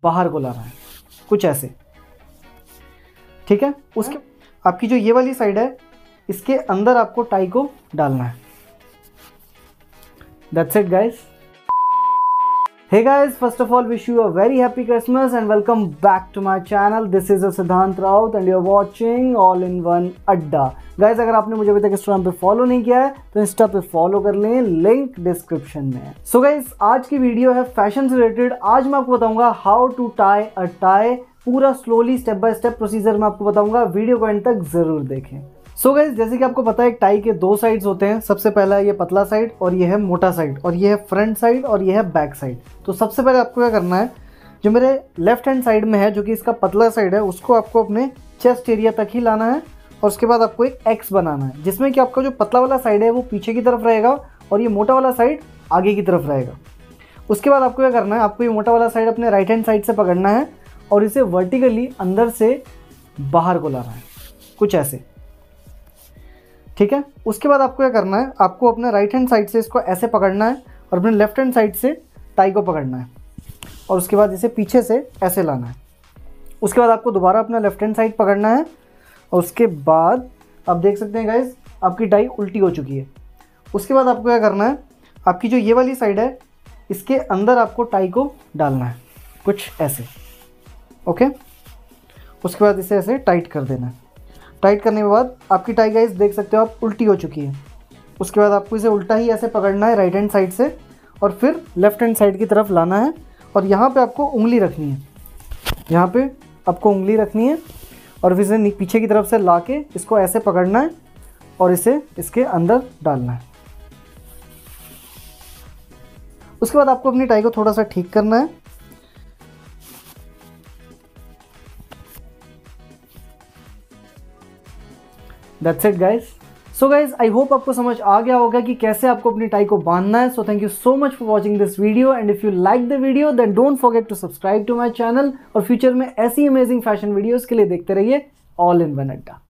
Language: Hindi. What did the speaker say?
बाहर को लाना है, कुछ ऐसे। ठीक है, उसके आपकी जो ये वाली साइड है इसके अंदर आपको टाई को डालना है। That's it guys. Hey guys, first of all wish you a very happy Christmas and welcome back to my channel. This is Sidhant Rout and you're watching Allin1adda. Guys, अगर आपने मुझे अभी तक Instagram पे फॉलो नहीं किया है तो इंस्टा पे फॉलो कर लें, लिंक डिस्क्रिप्शन में है। So guys, आज की वीडियो है फैशन से रिलेटेड। आज मैं आपको बताऊंगा how to tie a tie, पूरा slowly step by step procedure मैं आपको बताऊंगा, वीडियो को एंड तक जरूर देखें। सो गाइज, जैसे कि आपको पता है एक टाई के दो साइड्स होते हैं। सबसे पहला है ये पतला साइड और ये है मोटा साइड, और ये है फ्रंट साइड और ये है बैक साइड। तो सबसे पहले आपको क्या करना है, जो मेरे लेफ्ट हैंड साइड में है जो कि इसका पतला साइड है, उसको आपको अपने चेस्ट एरिया तक ही लाना है और उसके बाद आपको एक एक्स बनाना है, जिसमें कि आपका जो पतला वाला साइड है वो पीछे की तरफ रहेगा और ये मोटा वाला साइड आगे की तरफ रहेगा। उसके बाद आपको क्या करना है, आपको ये मोटा वाला साइड अपने राइट हैंड साइड से पकड़ना है और इसे वर्टिकली अंदर से बाहर को लाना है, कुछ ऐसे। ठीक है, उसके बाद आपको क्या करना है, आपको अपने राइट हैंड साइड से इसको ऐसे पकड़ना है और अपने लेफ्ट हैंड साइड से टाई को पकड़ना है और उसके बाद इसे पीछे से ऐसे लाना है। उसके बाद आपको दोबारा अपना लेफ्ट हैंड साइड पकड़ना है और उसके बाद आप देख सकते हैं गाइज, आपकी टाई उल्टी हो चुकी है। उसके बाद आपको क्या करना है, आपकी जो ये वाली साइड है इसके अंदर आपको टाई को डालना है, कुछ ऐसे। ओके, उसके बाद इसे ऐसे टाइट कर देना है। टाइट करने के बाद आपकी टाई गाइस देख सकते हो आप उल्टी हो चुकी है। उसके बाद आपको इसे उल्टा ही ऐसे पकड़ना है राइट हैंड साइड से और फिर लेफ्ट हैंड साइड की तरफ लाना है और यहाँ पे आपको उंगली रखनी है, यहाँ पे आपको उंगली रखनी है और फिर इसे पीछे की तरफ से ला के इसको ऐसे पकड़ना है और इसे इसके अंदर डालना है। उसके बाद आपको अपनी टाई को थोड़ा सा ठीक करना है। That's it guys. So guys, I hope आपको समझ आ गया होगा कि कैसे आपको अपनी टाई को बांधना है। So thank you so much for watching this video and if you like the video then don't forget to subscribe to my channel और फ्यूचर में ऐसी अमेजिंग फैशन वीडियोस के लिए देखते रहिए Allin1adda।